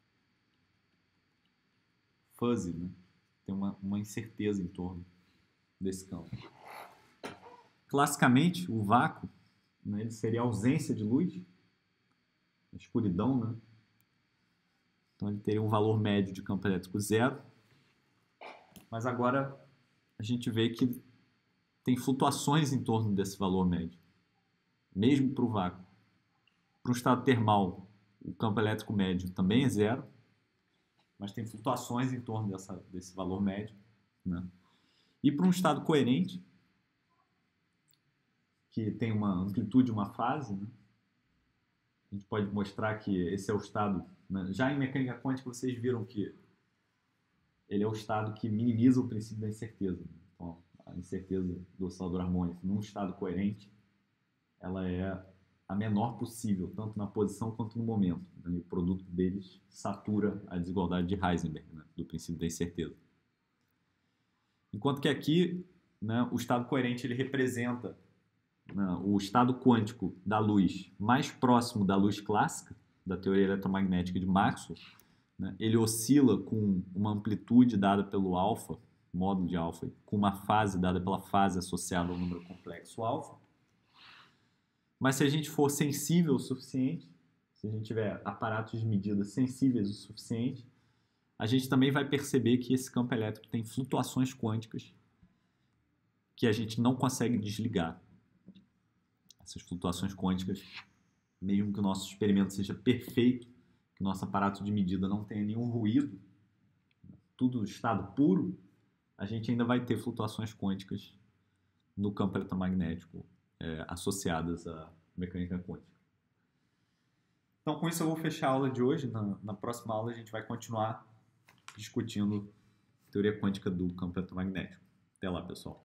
Fuzzy, né? Tem uma, uma incerteza em torno desse campo. Classicamente, o vácuo, né, ele seria a ausência de luz, a escuridão, né? Então ele teria um valor médio de campo elétrico zero. Mas agora a gente vê que tem flutuações em torno desse valor médio, mesmo para o vácuo. Para um estado termal, o campo elétrico médio também é zero, mas tem flutuações em torno dessa, desse valor médio, né? E para um estado coerente, que tem uma amplitude, uma fase, né? A gente pode mostrar que esse é o estado, né? Já em mecânica quântica vocês viram que ele é o estado que minimiza o princípio da incerteza. Então, a incerteza do oscilador harmônico num estado coerente, ela é a menor possível, tanto na posição quanto no momento, né? E o produto deles satura a desigualdade de Heisenberg, né? Do princípio da incerteza. Enquanto que aqui, né, o estado coerente ele representa, né, o estado quântico da luz mais próximo da luz clássica, da teoria eletromagnética de Maxwell, né? Ele oscila com uma amplitude dada pelo alfa, módulo de alfa, com uma fase dada pela fase associada ao número complexo alfa. Mas se a gente for sensível o suficiente, se a gente tiver aparatos de medida sensíveis o suficiente, a gente também vai perceber que esse campo elétrico tem flutuações quânticas que a gente não consegue desligar. Essas flutuações quânticas, mesmo que o nosso experimento seja perfeito, que o nosso aparato de medida não tenha nenhum ruído, tudo estado puro, a gente ainda vai ter flutuações quânticas no campo eletromagnético é, associadas à mecânica quântica. Então, com isso eu vou fechar a aula de hoje. Na, na próxima aula a gente vai continuar discutindo teoria quântica do campo eletromagnético. Até lá, pessoal.